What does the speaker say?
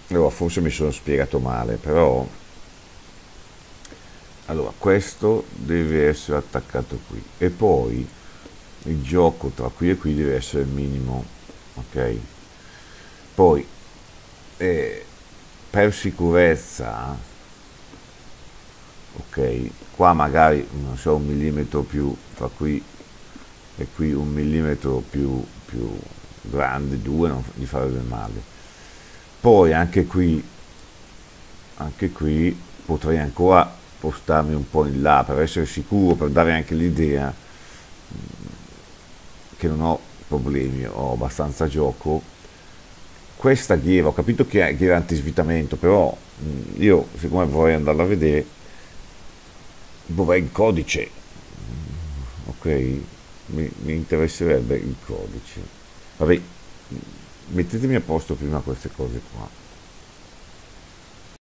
allora forse mi sono spiegato male, però allora questo deve essere attaccato qui e poi il gioco tra qui e qui deve essere il minimo, ok? Poi eh, per sicurezza, ok, qua magari non so un millimetro più tra qui e qui, un millimetro più grande, due, non gli farebbe male. Poi anche qui potrei ancora spostarmi un po' in là per essere sicuro, per dare anche l'idea che non ho problemi, ho abbastanza gioco. Questa ghiera, ho capito che è ghiera antisvitamento, però io siccome vorrei andarla a vedere, vorrei il codice, ok? Mi interesserebbe il codice. Vabbè, mettetemi a posto prima queste cose qua.